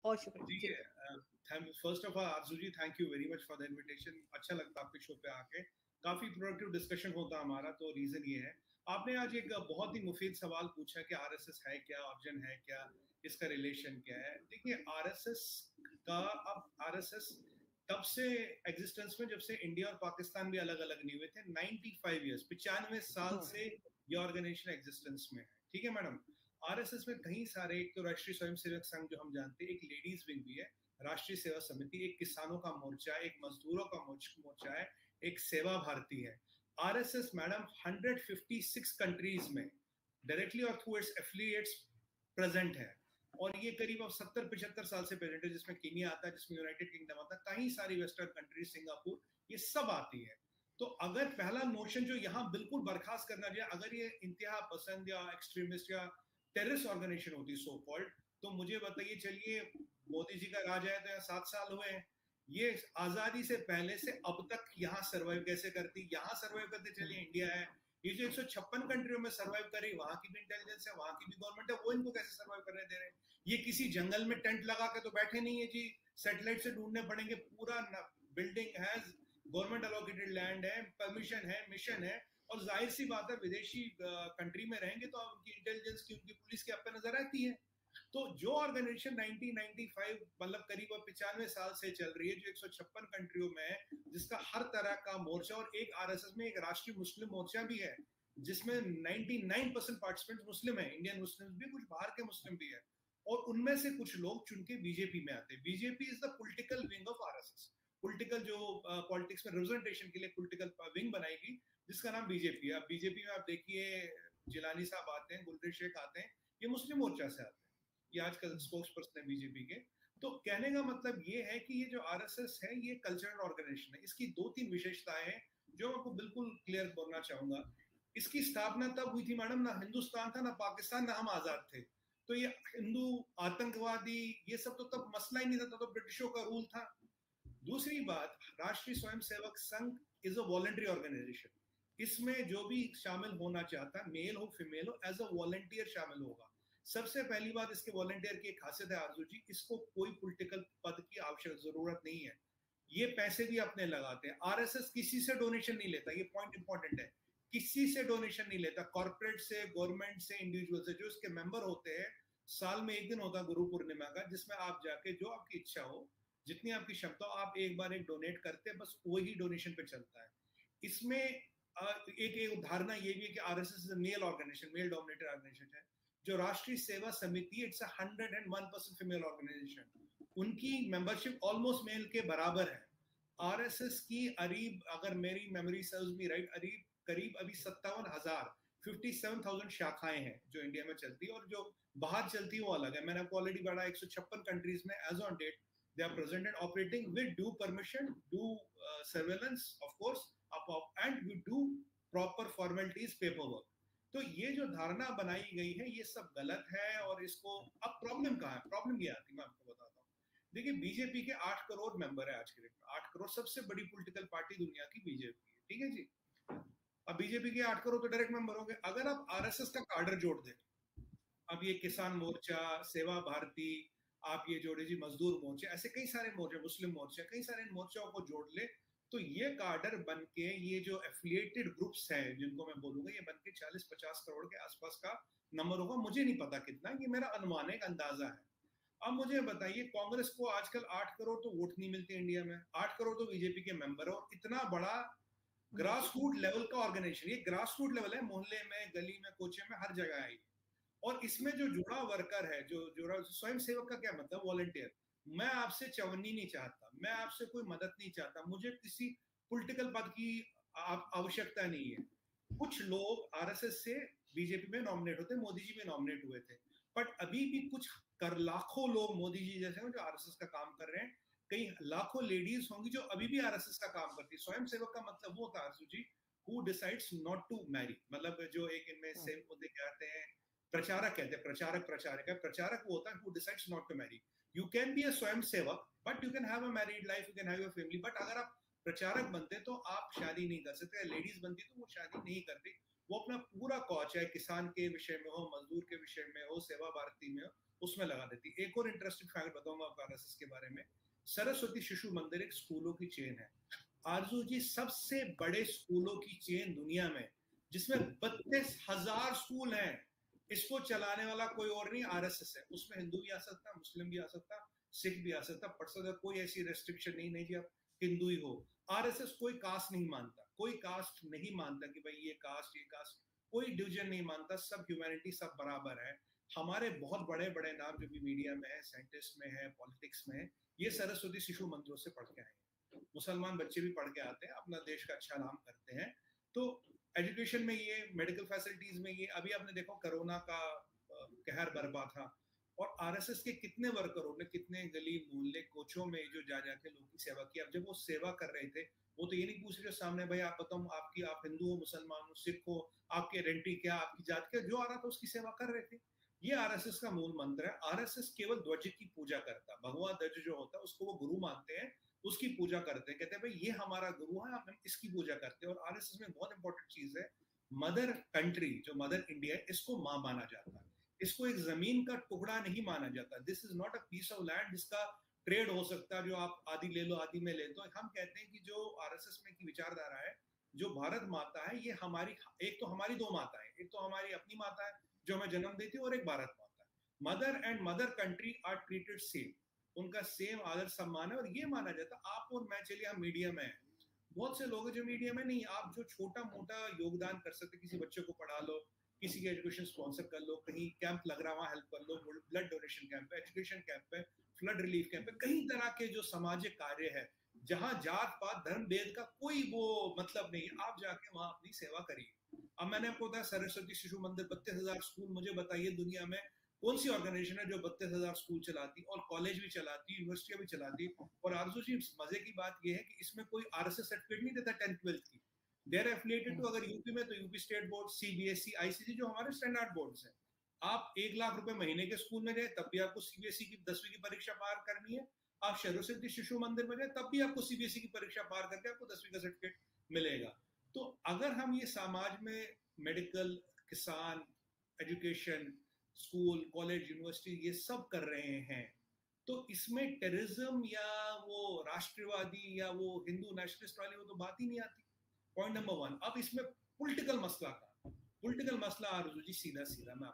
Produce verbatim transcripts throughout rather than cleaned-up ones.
बहुत शुक्रिया जी। First of all Aarzoo ji, thank you very much for the invitation. अच्छा लगता है आपके शो पे आके, काफी प्रोडक्टिव डिस्कशन होता है हमारा। तो रीजन ये है, आपने आज एक बहुत ही मुफीद सवाल पूछा कि आरएसएस है क्या, ऑर्जिन है क्या, इसका रिलेशन क्या है। देखिए, आरएसएस का, अब आरएसएस तब से एग्जिस्टेंस में जब से इंडिया और पाकिस्तान भी अलग अलग नहीं हुए थे। पचानवे इयर्स, पचानवे साल से ये ऑर्गेनाइजेशन एग्जिस्टेंस में है। ठीक है मैडम। आरएसएस में कई सारे, एक तो राष्ट्रीय स्वयंसेवक संघ जो हम जानते हैं, एक लेडीज विंग भी है, राष्ट्रीय सेवा समिति, एक किसानों का मोर्चा, एक मजदूरों का मोर्चा है, एक सेवा भारती है। आरएसएस मैडम एक सौ छप्पन कंट्रीज में डायरेक्टली और थ्रू इट्स एफिलिएट्स प्रेजेंट है। और ये करीब अब सत्तर पचहत्तर साल से प्रेजेंट है, जिसमें केनिया आता है, जिसमें यूनाइटेड किंगडम आता है, कई सारी वेस्टर्न कंट्रीज, सिंगापुर, ये सब आती है। तो अगर पहला नोशन जो यहाँ बिल्कुल बर्खास्त करना चाहिए, अगर ये इंतहा पसंद या एक्सट्रीमिस्ट या टेररिस्ट ऑर्गेनाइजेशन होती सो कॉल्ड, तो मुझे बताइए, चलिए मोदी जी का राज आया तो यहाँ सात साल हुए हैं, ये आजादी से पहले से अब तक यहाँ सर्वाइव कैसे करती? यहाँ सर्वाइव करते चलिए इंडिया है, ये जो एक सौ छप्पन कंट्रियों में सर्वाइव करी, वहां की भी इंटेलिजेंस है, वहां की भी गवर्नमेंट है, वो इनको कैसे सर्वाइव करने दे रहे हैं? ये किसी जंगल में टेंट लगा के तो बैठे नहीं है जी, सैटेलाइट से ढूंढने पड़ेंगे। पूरा बिल्डिंग है, गवर्नमेंट अलोकेटेड लैंड है, परमिशन है, मिशन है, और जाहिर सी बात है विदेशी कंट्री में रहेंगे तो उनकी इंटेलिजेंस की, उनकी पुलिस की आप पे नजर आती है। तो जो ऑर्गेनाइजेशन उन्नीस सौ पचानवे मतलब करीब पचानवे साल से चल रही है, जो एक सौ छप्पन कंट्रियों में है, जिसका हर तरह का मोर्चा, और एक आरएसएस में एक राष्ट्रीय मुस्लिम मोर्चा भी है, जिसमें निन्यानवे परसेंट पार्टिसिपेंट मुस्लिम है, इंडियन मुस्लिम भी, कुछ बाहर के मुस्लिम भी है, और उनमें से कुछ लोग चुन के बीजेपी में आते हैं। BJP is the political wing of RSS. Political जो पॉलिटिक्स में रिप्रेजेंटेशन के लिए पॉलिटिकल विंग बनाएगी, जिसका नाम बीजेपी है। अब बीजेपी में आप देखिए, जिलानी साहब आते हैं, गुलरेज शेख आते हैं, ये मुस्लिम मोर्चा से आते हैं, ये आजकल स्पोक्स पर्सन है बीजेपी के। तो कहने का मतलब ये है कि ये जो आरएसएस है, ये कल्चरल ऑर्गेनाइजेशन है। इसकी दो तीन विशेषताएं हैं जो मैं आपको बिल्कुल क्लियर करना चाहूंगा। इसकी स्थापना तब हुई थी मैडम, ना हिंदुस्तान था, ना पाकिस्तान, ना हम आजाद थे। तो ये हिंदू आतंकवादी ये सब तो तब मसला ही नहीं था, तो ब्रिटिशों का रूल था। दूसरी बात, राष्ट्रीय Swayamsevak Sangh is a voluntary organisation. इसमें जो भी शामिल होना चाहता है, मेल हो फीमेल हो, एज अ वॉलंटियर शामिल होगा। सबसे पहली बात, इसके वॉलंटियर की एक खासियत है आरजू जी, इसको कोई पॉलिटिकल पद की आवश्यक जरूरत नहीं है, ये पैसे भी अपने लगाते हैं। आरएसएस किसी से डोनेशन नहीं लेता, ये पॉइंट इंपॉर्टेंट है, किसी से डोनेशन नहीं लेता, कॉर्पोरेट से, गवर्नमेंट से, इंडिविजुअल से। जो इसके मेंबर होते हैं, साल में एक दिन होता है गुरु पूर्णिमा का, जिसमें आप जाके जो आपकी इच्छा हो, जितनी आपकी क्षमता हो, आप एक बार एक डोनेट करते हैं, बस वही डोनेशन पे चलता है। इसमें एक एक धारणा ये भी है कि RSS is a male organisation, male dominated organisation है। जो Rashtriya Seva Samiti, it's a hundred and one percent female organisation, उनकी मेंबरशिप ऑलमोस्ट मेल के बराबर है। आरएसएस की अरीब, अगर मेरी मेमोरी सर्व्स मी राइट, अरीब करीब अभी सत्तावन हजार फिफ्टी सेवन थाउजेंड शाखाएं हैं जो इंडिया में चलती है, और जो बाहर चलती है वो अलग है। मैंने आपको ऑलरेडी बढ़ा, एक सौ छप्पन कंट्रीज में as on date they are present and operating with due permission, due uh, surveillance of course, up, up, and we do proper formalities, paperwork. तो ये जो धारणा बनाई गई है, ये सब गलत है। और इसको, अब प्रॉब्लम कहाँ है? प्रॉब्लम ये आती है, मैं आपको बताता हूँ। देखिए, बीजेपी के आठ करोड़ मेंबर है आज के डेट में, आठ करोड़, सबसे बड़ी पॉलिटिकल पार्टी दुनिया की बीजेपी है, ठीक है जी। अब बीजेपी के आठ करोड़ तो डायरेक्ट मेंबर होंगे। अगर आप आरएसएस का कार्डर जोड़ दें, अब ये किसान मोर्चा, सेवा भारती, आप ये जोड़े जी मजदूर मोर्चे, ऐसे कई सारे मोर्चे, मुस्लिम मोर्चे, कई सारे मोर्चाओं को जोड़ ले, तो ये कार्डर बन के, ये जो एफिलिएटेड ग्रुप्स हैं जिनको मैं बोलूंगा, ये बन के चालीस पचास करोड़ के आसपास का नंबर होगा। मुझे नहीं पता कितना, ये मेरा अनुमान है, अंदाजा है। अब मुझे बताइए, कांग्रेस को आजकल आठ करोड़ तो वोट नहीं मिलते इंडिया में, आठ करोड़ तो बीजेपी के मेंबर है, और इतना बड़ा ग्रास रूट लेवल का ऑर्गेनाइजेशन, ये ग्रास रूट लेवल है, मोहल्ले में, गली में, कोचे में, हर जगह है। और इसमें जो जुड़ा वर्कर है, जो जुड़ा स्वयं सेवक का क्या मतलब, वॉलंटियर। मैं आपसे चवन्नी नहीं चाहता, मैं आपसे कोई मदद नहीं चाहता, मुझे किसी पॉलिटिकल पद की आवश्यकता नहीं है। कुछ लोग आरएसएस से बीजेपी में नॉमिनेट होते, मोदी जी में नॉमिनेट हुए थे, बट अभी भी कुछ कर लाखों लोग मोदी जी जैसे हैं जो आरएसएस का काम कर रहे हैं। कई लाखों लेडीज होंगी जो अभी भी आरएसएस का काम करती है। स्वयं सेवक का मतलब वो होता है Aarzoo ji, who decides not to marry, मतलब जो एक इनमें से मुद्दे कहते हैं, प्रचारक कहते हैं, प्रचारक प्रचारक है। प्रचारक वो होता है who decides not to marry. You can be a swayamsevak, but you can have a married life, you can have your family, but अगर आप प्रचारक बनते तो आप शादी नहीं कर सकते। लेडीज बनती तो वो शादी नहीं करती, वो अपना पूरा कॉच, चाहे किसान के विषय में हो, मजदूर के विषय में हो, सेवा भारती में हो, उसमें लगा देती। एक और इंटरेस्टिंग फैक्ट बताऊंगा आपको आरएसएस के बारे में। सरस्वती शिशु मंदिर एक स्कूलों की चेन है आरजू जी, सबसे बड़े स्कूलों की चेन दुनिया में, जिसमें बत्तीस हजार स्कूल हैं। इसको चलाने वाला कोई और नहीं, आरएसएस है। उसमें हिंदू भी आ सकता, मुस्लिम भी आ सकता, सिख भी आ सकता, पढ़ सकता, कोई ऐसी रेस्ट्रिक्शन नहीं नहीं जी आप हिंदू ही हो। आरएसएस कोई कास्ट नहीं मानता, कोई कास्ट नहीं मानता कि भाई ये कास्ट ये कास्ट, कोई डिवीजन नहीं मानता, सब ह्यूमैनिटी सब बराबर है। हमारे बहुत बड़े बड़े नाम जो भी मीडिया में है, साइंटिस्ट में है, पॉलिटिक्स में है, ये सरस्वती शिशु मंदिरों से पढ़ के आए हैं। मुसलमान बच्चे भी पढ़ के आते हैं, अपना देश का अच्छा नाम करते हैं। तो एजुकेशन में ये, मेडिकल फैसिलिटीज में ये, अभी आपने देखो कोरोना का कहर बरपा था, और आरएसएस के कितने वर्करों ने कितने गली मोहल्ले कोचों में जो जा जाके लोगों की सेवा की। अब जब वो सेवा कर रहे थे, वो तो ये नहीं पूछ रहे सामने भाई आप बताओ आपकी, आप हिंदू हो, मुसलमान हो, सिख हो, आपकी आइडेंटिटी क्या, आपकी जात क्या, जो आ रहा था उसकी सेवा कर रहे थे। ये आरएसएस का मूल मंत्र है। आरएसएस केवल ध्वज की पूजा करता, भगवा ध्वज जो होता है उसको वो गुरु मानते हैं, उसकी पूजा करते हैं, कहते हैं भाई ये हमारा गुरु है, हम इसकी पूजा करते हैं। और आरएसएस में बहुत इंपॉर्टेंट चीज है, मदर कंट्री जो मदर इंडिया है, इसको मां माना जाता है। इसको एक जमीन का टुकड़ा नहीं माना जाता। This is not a piece of land जिसका ट्रेड हो सकता है, जो आप आदि ले लो आदि में ले लो। हम कहते हैं कि जो आरएसएस में की विचारधारा है, जो भारत माता है, ये हमारी, एक तो हमारी दो माता है, एक तो हमारी अपनी माता है जो हमें जन्म देती है, और एक भारत माता है। Mother and mother country are treated same, उनका सेम आदर सम्मान है। और ये माना जाता है, आप और मैं, चलिए हम मीडिया में हैं, बहुत से लोग जो मीडिया में नहीं, आप जो छोटा मोटा योगदान कर सकते, किसी बच्चे को पढ़ा लो, किसी की एजुकेशन स्पॉन्सर कर लो, कहीं कैंप लग रहा वहां हेल्प कर लो, ब्लड डोनेशन कैंप है, एजुकेशन कैंप है, फ्लड रिलीफ कैंप है, कई तरह के जो सामाजिक कार्य है, जहां जात पात धर्म भेद का कोई वो मतलब नहीं, आप जाके वहां अपनी सेवा करिए। अब मैंने आपको बताया सरस्वती शिशु मंदिर, बत्तीस हजार स्कूल, मुझे बताइए दुनिया में कौन सी ऑर्गेनाइजेशन है जो बत्तीस हजार स्कूल चलाती और कॉलेज भी चलाती, यूनिवर्सिटियां भी चलाती। और आरजू जी, मजे की बात यह है कि इसमें कोई आरएसएस सर्टिफिकेट नहीं देता टेंथ ट्वेल्थ की। दे आर एफिलिएटेड टू, अगर यूपी में तो UP state board, CBSE, ICC, जो हमारे स्टैंडर्ड बोर्ड्स हैं। आप एक लाख रुपए महीने के स्कूल में जाए तब भी आपको सीबीएसई की दसवीं की परीक्षा पार करनी है। आप सरस्वती शिशु मंदिर में जाए तब भी आपको सीबीएसई की परीक्षा पार करके आपको दसवीं का सर्टिफिकेट मिलेगा। तो अगर हम ये समाज में मेडिकल, किसान, एजुकेशन, स्कूल, कॉलेज, यूनिवर्सिटी ये सब कर रहे हैं, तो इसमें टेररिज्म या वो राष्ट्रवादी या वो हिंदू नेशनलिस्ट वाली वो तो बात ही नहीं आती। Point number one. अब इसमें पॉलिटिकल मसला का, पॉलिटिकल मसला आरजू जी सीधा सीधा मैं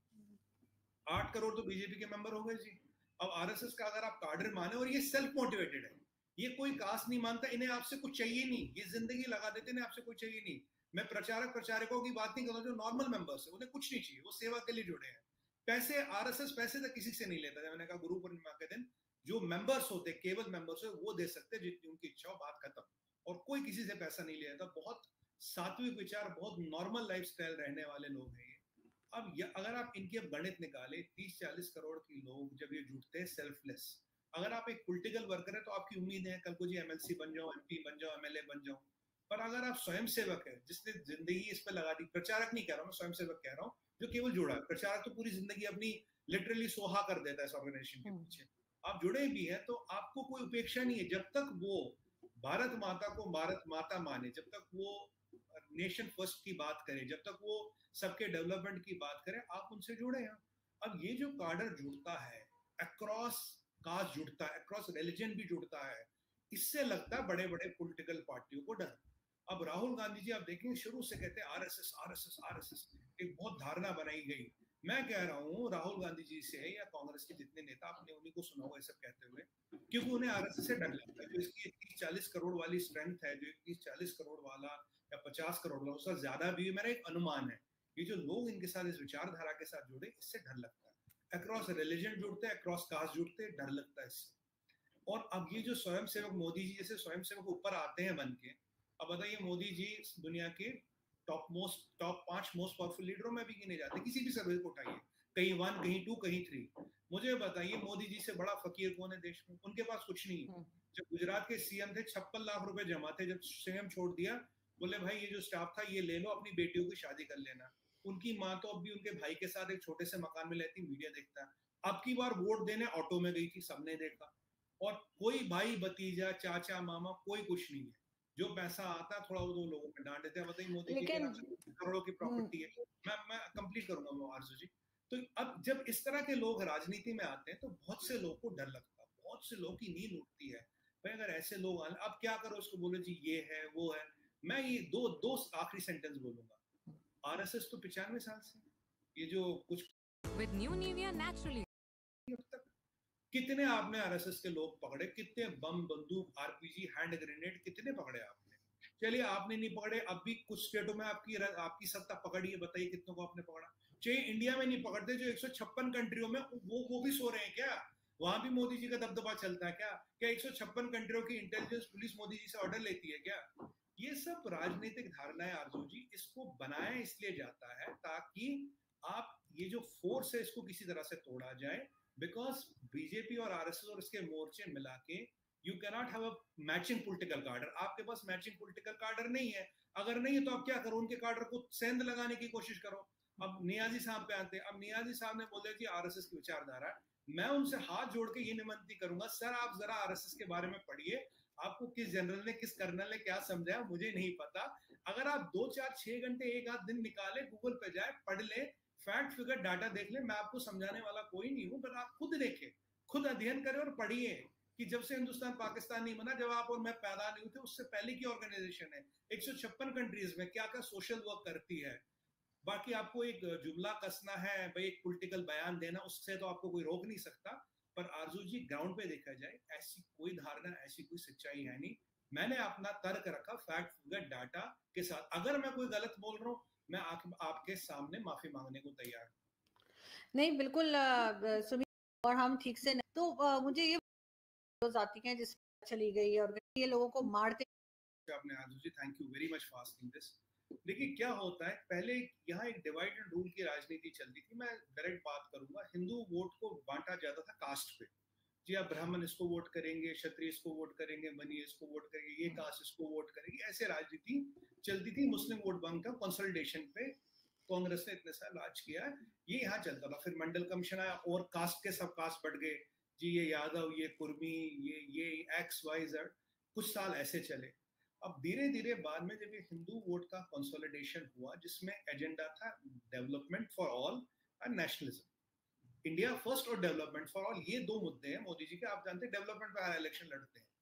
आपको, आठ करोड़ तो बीजेपी के मेंबर हो गए जी। अब आरएसएस का अगर आप कार्डर माने, और ये सेल्फ मोटिवेटेड है, ये कोई कास्ट नहीं मानता, इन्हें आपसे कुछ चाहिए नहीं, ये जिंदगी लगा देते हैं, आपसे कुछ चाहिए नहीं। मैं प्रचारक प्रचारकों की बात नहीं कर रहा, जो नॉर्मल मेंबर्स है, उन्हें कुछ नहीं चाहिए, वो सेवा के लिए जुड़े हैं। पैसे आरएसएस पैसे तक किसी से नहीं लेता। मैंने कहा गुरु पूर्णिमा के दिन जो मेंबर्स होते, केवल मेंबर्स है, वो दे सकते जितनी उनकी इच्छा हो, बात खत्म। और कोई किसी से पैसा नहीं लिया था। बहुत सात्विक विचार, बहुत नॉर्मल लाइफस्टाइल रहने वाले लोग हैं ये। अब ये, अगर आप इनकी अब गणित निकाले, तीस चालीस करोड़ की लोग जब ये जुटते हैं सेल्फलेस, अगर आप एक पॉलिटिकल वर्कर है तो आपकी उम्मीद है कल को जी एमएलसी बन जाओ, एमपी बन जाओ, एमएलए बन जाओ। पर अगर आप स्वयं सेवक है, जिसने जिंदगी इस पे लगा दी, प्रचारक नहीं कह रहा हूँ, स्वयं सेवक कह रहा हूँ, जो केवल जुड़ा है। प्रचारक तो पूरी जिंदगी अपनी लिटरली सोहा कर देता है इस ऑर्गेनाइजेशन के पीछे। आप जुड़े भी हैं तो आपको कोई उपेक्षा नहीं है, जब तक वो भारत माता को भारत माता माने, जब तक वो नेशन फर्स्ट की बात करे, जब तक वो सबके डेवलपमेंट की बात करे, आप उनसे जुड़े हैं। अब ये जो कार्डर जुड़ता है, अक्रॉस कास्ट जुड़ता है, अक्रॉस रिलीजन भी जुड़ता है, इससे लगता है बड़े बड़े पॉलिटिकल पार्टियों को डर। अब राहुल गांधी जी आप देखेंगे शुरू से कहते हैं आरएसएस आरएसएस आरएसएस, एक बहुत धारणा बनाई गई। मैं कह रहा हूँ राहुल गांधी जी से या कांग्रेस के जितने नेता, आपने उन्हीं को सुना होगा ये सब कहते हुए, क्योंकि उन्हें आरएसएस से डर लगता है। जो इसकी तीस चालीस करोड़ वाली स्ट्रेंथ है, जो तीस चालीस करोड़ वाला या पचास करोड़ वाला, उसका ज्यादा भी मेरा एक अनुमान है, ये जो लोग इनके साथ इस विचारधारा के साथ जुड़े, इससे डर लगता है। अक्रॉस रिलीजन जुड़ते हैं, अक्रॉस कास्ट जुड़ते हैं, डर लगता है इससे। और अब ये जो स्वयंसेवक मोदी जी जैसे स्वयंसेवक ऊपर आते हैं बन के, अब बताइए मोदी जी दुनिया के टॉप मोस्ट टॉप पांच मोस्ट पावरफुल लीडरों में भी गिने जाते हैं, किसी भी सर्वे को उठाइए, कहीं वन, कहीं टू, कहीं थ्री। मुझे बताइए मोदी जी से बड़ा फकीर कौन है देश में? उनके पास कुछ नहीं है। जब गुजरात के सीएम थे, छप्पन लाख रुपए जमा थे, जब सीएम छोड़ दिया, बोले भाई ये जो स्टाफ था ये ले लो, अपनी बेटियों की शादी कर लेना। उनकी माँ तो अब भी उनके भाई के साथ एक छोटे से मकान में रहती, मीडिया देखता है। अब की बार वोट देने ऑटो में गई थी, सबने देखा। और कोई भाई भतीजा चाचा मामा कोई कुछ नहीं है। जो पैसा आता है थोड़ा वो दो लोगों में डांट देते हैं। बताइए मोदी जी के नाम से करोड़ों की प्रॉपर्टी है। मैं मैं कंप्लीट करूंगा वो आरजू जी। तो अब जब इस तरह के लोग राजनीति में आते हैं तो बहुत से लोगों को डर लगता है, बहुत से लोगों की नींद उठती है। भाई अगर ऐसे लोग आए, अब क्या करो, उसको बोलो जी ये है वो है। मैं ये दो दो आखिरी सेंटेंस बोलूंगा। आरएसएस तो पिचानवे साल से, ये जो कुछ With new Nivea naturally. अब तक कितने आपने आरएसएस के लोग पकड़े, कितने बम बंदूक आरपीजी हैंड ग्रेनेड कितने पकड़े आपने? चलिए आपने नहीं पकड़े, अब भी कुछ स्टेटों में आपकी आपकी सत्ता पकड़ी है, बताइए कितनों को आपने पकड़ा? चाहिए इंडिया में नहीं पकड़ते, जो एक सौ छप्पन कंट्रियों में, वो वो भी सो रहे हैं क्या? वहां भी मोदी जी का दबदबा चलता है क्या? क्या एक सौ छप्पन कंट्रियों की इंटेलिजेंस पुलिस मोदी जी से ऑर्डर लेती है क्या? ये सब राजनीतिक धारणाएं आरजू जी, इसको बनाया इसलिए जाता है ताकि आप ये जो फोर्स है इसको किसी तरह से तोड़ा जाए। बिकॉज बीजेपी और आरएसएस और इसके मोर्चे मिला के you cannot have a matching political cadre. आपके पास मैचिंग पॉलिटिकल कार्डर नहीं है, अगर नहीं है तो आप क्या करो, उनके कार्डर को सेंध लगाने की कोशिश करो। अब नियाजी साहब पे आते हैं। अब नियाजी साहब ने बोले कि आरएसएस की विचारधारा, मैं उनसे हाथ जोड़ के ये निमंत्रण करूंगा, सर आप जरा आरएसएस के बारे में पढ़िए, आपको किस जनरल ने किस कर्नल ने क्या समझाया मुझे नहीं पता। अगर आप दो चार छह घंटे एक आध दिन निकाले, गूगल पे जाए, पढ़ ले, फैक्ट फिगर डाटा देख ले, मैं आपको समझाने वाला कोई नहीं हूं, पर आप खुद देखें, खुद अध्ययन करें और पढ़िए कि जब से हिंदुस्तान पाकिस्तान नहीं बना, जब आप और मैं पैदा नहीं हुए थे उससे पहले की ऑर्गेनाइजेशन है, एक सौ छप्पन कंट्रीज में क्या क्या सोशल वर्क करती है। बाकी आपको एक जुमला कसना है भाई, एक पॉलिटिकल बयान देना, उससे तो आपको कोई रोक नहीं सकता। पर आरजू जी ग्राउंड पे देखा जाए ऐसी कोई धारणा, ऐसी कोई सच्चाई है नहीं। मैंने अपना तर्क रखा फैक्ट फिगर डाटा के साथ। अगर मैं कोई गलत बोल रहा हूं, मैं आ, आपके सामने माफी मांगने को तैयार हूं। नहीं बिल्कुल सुमित, और हम ठीक से नहीं, तो आ, मुझे ये आती हैं जिस चली गई और ये लोगों को मारते। आपने Aarzoo ji thank you very much for asking this. देखिए क्या होता है, पहले यहाँ एक डिवाइड एंड रूल की राजनीति चलती थी। मैं डायरेक्ट बात करूंगा, हिंदू वोट को बांटा जाता था कास्ट पे। जी आप ब्राह्मण इसको वोट करेंगे, क्षत्रिय इसको वोट करेंगे, मनी इसको वोट करेंगे, ये कास्ट इसको वोट करेगी, ऐसे राजनीति चलती थी। मुस्लिम वोट बैंक का कंसोलिडेशन पे कांग्रेस ने इतने साल राज किया, ये यहाँ चलता था। फिर मंडल कमीशन आया और कास्ट के सब कास्ट बढ़ गए जी, ये यादव, ये कुर्मी, ये ये एक्स वाई जेड, कुछ साल ऐसे चले। अब धीरे धीरे बाद में जब ये हिंदू वोट का कंसोलिडेशन हुआ, जिसमें एजेंडा था development for all and nationalism, India first और डेवलपमेंट फॉर ऑल, ये दो मुद्दे हैं मोदी जी के। आप जानते हैं डेवलपमेंट पे हर इलेक्शन लड़ते हैं।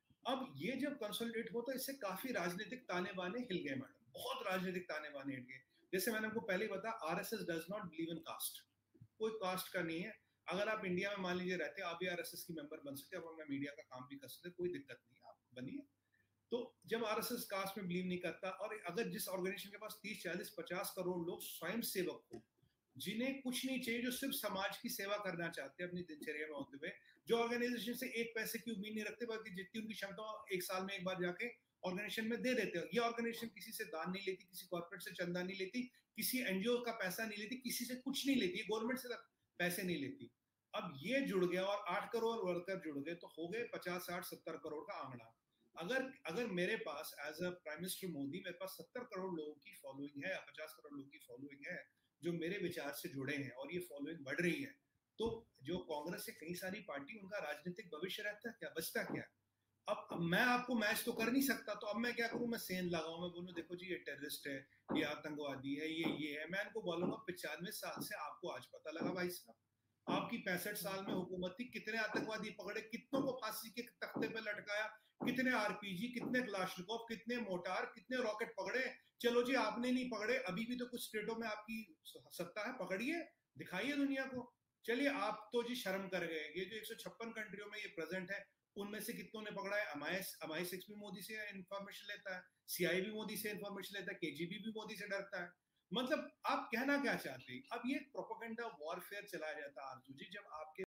अब ये जब कंसोलिडेट हो तो इससे काफी राजनीतिक ताने बाने हिल गए मैडम, बहुत राजनीतिक ताने बाने हिल गए। जैसे मैंने आपको पहले ही बताया, RSS does not believe in caste, कोई कास्ट का नहीं है। अगर आप इंडिया में मान लीजिए रहते, आप भी आरएसएस की मेंबर बन सकते हैं, और मैं मीडिया का काम भी कर सकते, कोई दिक्कत नहीं है, आप बनिए। तो जब आरएसएस कास्ट में बिलीव नहीं करता, और अगर जिस ऑर्गेनाइजेशन के पास तीस चालीस पचास करोड़ लोग स्वयं सेवक हो, जिन्हें कुछ नहीं चाहिए, जो सिर्फ समाज की सेवा करना चाहते हैं अपनी दिनचर्या में होते हुए, जो ऑर्गेनाइजेशन से एक पैसे की उम्मीद नहीं रखते, बल्कि जितनी उनकी क्षमता एक साल में एक बार जाके ऑर्गेनाइजेशन में दे देते हो। ये ऑर्गेनाइजेशन किसी से दान नहीं लेती, किसी कॉर्पोरेट से चंदा नहीं लेती, किसी एनजीओ का पैसा नहीं लेती, किसी से कुछ नहीं लेती, गवर्नमेंट से पैसे नहीं लेती। अब ये जुड़ गया और आठ करोड़ वर्कर जुड़ गए, तो हो गए पचास साठ सत्तर करोड़ का आंकड़ा। अगर अगर मेरे पास as a prime minister Modi, मेरे पास सत्तर करोड़ लोगों की फॉलोइंग है या पचास करोड़ लोगों की फॉलोइंग है जो मेरे विचार से जुड़े हैं, और ये फॉलोइंग बढ़ रही है, तो जो कांग्रेस से कई सारी पार्टी, उनका राजनीतिक भविष्य रहता है क्या, बचता क्या? अब, अब मैं आपको मैच तो कर नहीं सकता, तो अब मैं क्या करूं, मैं सेंध लगाऊं, मैं बोलूं देखो जी ये टेररिस्ट है, ये आतंकवादी है, ये ये है। मैं इनको बोलूंगा पचानवे साल से आपको आज पता लगा भाई साहब, आपकी पैंसठ साल में हुकूमत थी, कितने आतंकवादी पकड़े, कितनों को फांसी के तख्ते पे लटकाया, कितने आरपीजी, कितने क्लाशनिकोव, कितने मोटार, कितने रॉकेट पकड़े। चलो जी आपने नहीं पकड़े, अभी भी तो कुछ स्टेटों में आपकी सत्ता है, पकड़िए, दिखाइए दुनिया को। चलिए आप तो जी शर्म कर गए, ये जो एक सौ छप्पन कंट्रियों में ये प्रेजेंट है, उनमें से कितनों ने पकड़ा है? M I S M I six भी मोदी से इंफॉर्मेशन लेता है, सीआई भी मोदी से इंफॉर्मेशन लेता है, केजीबी भी मोदी से डरता है। मतलब आप कहना क्या चाहते हैं? अब ये प्रोपेगेंडा वॉरफेयर चलाया जाता है आरजू जी, जब आपके